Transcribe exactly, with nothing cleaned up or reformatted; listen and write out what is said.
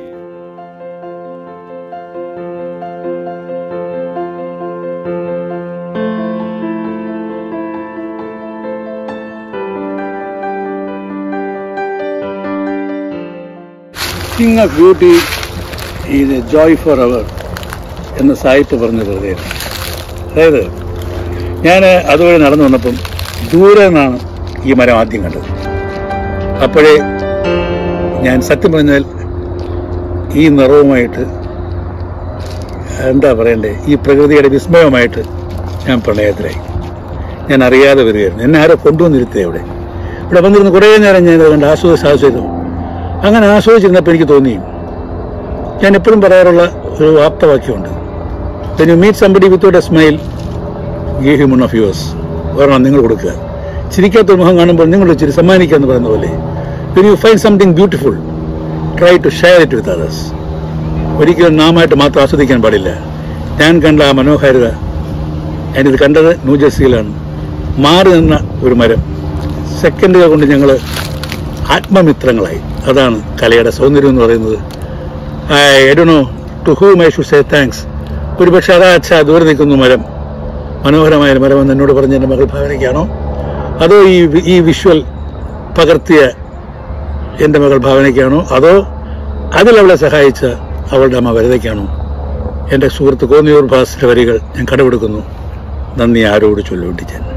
King of beauty is a joy forever എന്ന് സായിപ്പ് പറഞ്ഞ വെറുതെ. അതായത് ഞാൻ അതുവഴി നടന്നു വന്നപ്പം ദൂരെ നിന്നാണ് ഈ മരം ആദ്യം കണ്ടത്. അപ്പോഴേ ഞാൻ സത്യം പറഞ്ഞാൽ ഈ നിറവുമായിട്ട് എന്താ പറയണ്ടേ, ഈ പ്രകൃതിയുടെ വിസ്മയവുമായിട്ട് ഞാൻ പ്രണയത്തിലായി. ഞാൻ അറിയാതെ വരികയായിരുന്നു. എന്നെ ആരോ കൊണ്ടുവന്നിരുത്തേ ഇവിടെ ഇവിടെ വന്നിരുന്ന് കുറേ നേരം ഞാൻ ഇത് കണ്ട് ആസ്വദിച്ച് ആസ്വദിച്ചു. അങ്ങനെ ആസ്വദിച്ചിരുന്നപ്പോൾ എനിക്ക് തോന്നി, ഞാൻ എപ്പോഴും പറയാറുള്ള ഒരു ആപ്തവാക്യമുണ്ട്, when you meet somebody without a smile, give him one of yours. ഒരെണ്ണം നിങ്ങൾ കൊടുക്കുക. ചിരിക്കാത്തൊരു മുഖം കാണുമ്പോൾ നിങ്ങൾ ചിരി സമ്മാനിക്കുക എന്ന് പറയുന്ന പോലെ, when you find something beautiful, try to share it with others. ഒരിക്കലും നാമായിട്ട് മാത്രം ആസ്വദിക്കാൻ പാടില്ല. ഞാൻ കണ്ട ആ മനോഹാരിത, ഞാനിത് കണ്ടത് ന്യൂജേഴ്സിയിലാണ്. മാറി നിന്ന ഒരു മരം, സെക്കൻഡുകൾ കൊണ്ട് ഞങ്ങൾ ആത്മമിത്രങ്ങളായി. അതാണ് കലയുടെ സൗന്ദര്യം എന്ന് പറയുന്നത്. I don't know to whom I should say thanks. ഒരു പക്ഷെ അതാ അച്ഛാ ദൂരെ നിൽക്കുന്നു മരം, മനോഹരമായ മരമെന്ന് എന്നോട് പറഞ്ഞ എൻ്റെ മകൾ ഭാവനയ്ക്കാണോ, അതോ ഈ ഈ വിഷ്വൽ പകർത്തിയ എൻ്റെ മകൾ ഭാവനയ്ക്കാണോ, അതോ അതിലവളെ സഹായിച്ച അവളുടെ അമ്മ വരതയ്ക്കാണോ? എൻ്റെ സുഹൃത്ത് കോന്നിയൂർ ഭാസിൻ്റെ വരികൾ ഞാൻ കടമെടുക്കുന്നു. നന്ദി ആരോട് ചൊല്ലുകൊണ്ടിരിക്കാൻ.